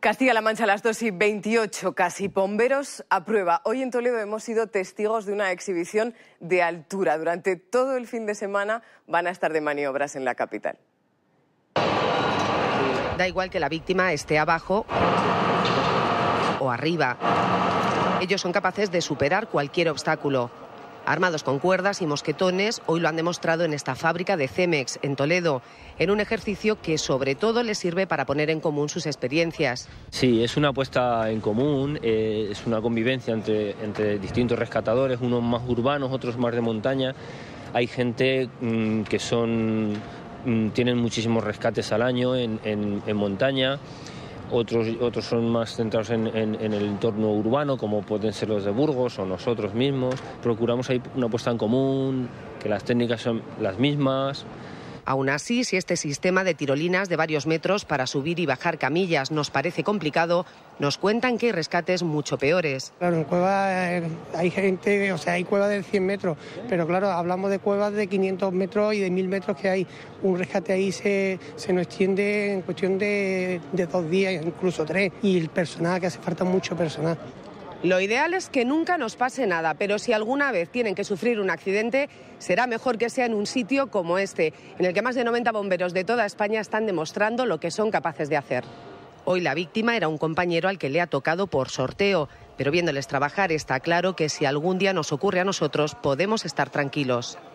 Castilla-La Mancha a las 2:28, casi. Bomberos a prueba. Hoy en Toledo hemos sido testigos de una exhibición de altura. Durante todo el fin de semana van a estar de maniobras en la capital. Da igual que la víctima esté abajo o arriba. Ellos son capaces de superar cualquier obstáculo. Armados con cuerdas y mosquetones, hoy lo han demostrado en esta fábrica de Cemex, en Toledo, en un ejercicio que sobre todo les sirve para poner en común sus experiencias. Sí, es una puesta en común, es una convivencia entre distintos rescatadores, unos más urbanos, otros más de montaña. Hay gente que tienen muchísimos rescates al año en montaña. Otros son más centrados en el entorno urbano, como pueden ser los de Burgos o nosotros mismos. Procuramos ahí una puesta en común, que las técnicas son las mismas. Aún así, si este sistema de tirolinas de varios metros para subir y bajar camillas nos parece complicado, nos cuentan que hay rescates mucho peores. Claro, en cuevas hay gente, hay cuevas de 100 metros, pero claro, hablamos de cuevas de 500 metros y de 1000 metros que hay. Un rescate ahí se nos extiende en cuestión de 2 días, incluso 3, y el personal, que hace falta mucho personal. Lo ideal es que nunca nos pase nada, pero si alguna vez tienen que sufrir un accidente, será mejor que sea en un sitio como este, en el que más de 90 bomberos de toda España están demostrando lo que son capaces de hacer. Hoy la víctima era un compañero al que le ha tocado por sorteo, pero viéndoles trabajar está claro que si algún día nos ocurre a nosotros, podemos estar tranquilos.